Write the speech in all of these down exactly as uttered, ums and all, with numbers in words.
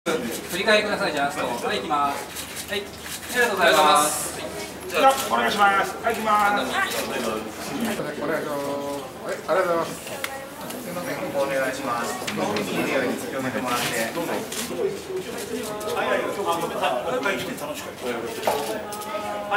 振り返りください。じゃあラスト。はい、行きます。はい、ありがとうございます。 じゃあお願いします。はい、行きます。 お願いします。はい、ありがとうございます。すみません、お願いします。いい匂いに広めてもらって、どうぞ。はい、はい、今日はお会議で楽しかった。はい。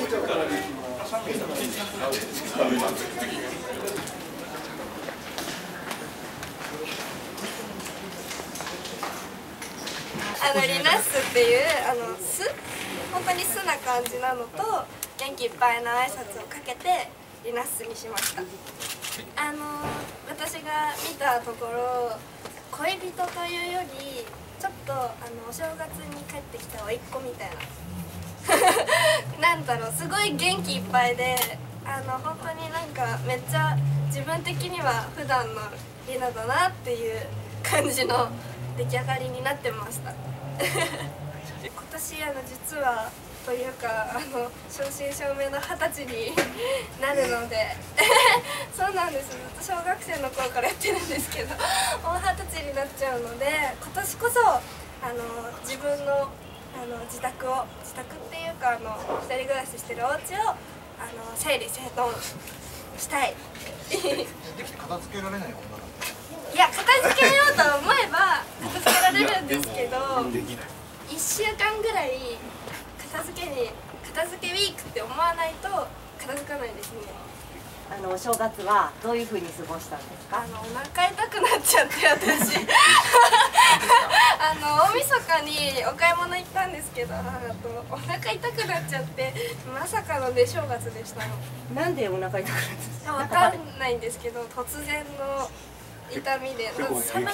あのリナッスっていうあの素本当に素な感じなのと元気いっぱいな挨拶をかけてリナッスにしました。あの私が見たところ恋人というよりちょっとあのお正月に帰ってきた甥っ子みたいななんだろう、すごい元気いっぱいで、あの本当になんかめっちゃ自分的には普段のリナだなっていう感じの出来上がりになってました今年あの実はというかあの正真正銘の二十歳になるのでそうなんです、ずっと小学生の頃からやってるんですけどもう二十歳になっちゃうので、今年こそあの自分のあの自宅を自宅っていうかあの一人暮らししてるお家をあの整理整頓したいできて片付けられない女なんで。 いや、片付けようと思えば片付けられるんですけど、いっしゅうかんぐらい片付けに片付けウィークって思わないと片付かないですね。 あのお正月はどういうふうに過ごしたんですか？ あのお腹痛くなっちゃって私あの大晦日にお買い物行ったんですけど、母とお腹痛くなっちゃってまさかの出正月でしたの。 なんでお腹痛くなるんですか？ わかんないんですけど突然の痛みで寒かった、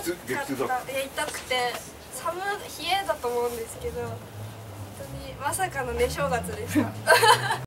え痛くて寒冷えだと思うんですけど、本当にまさかの寝正月でした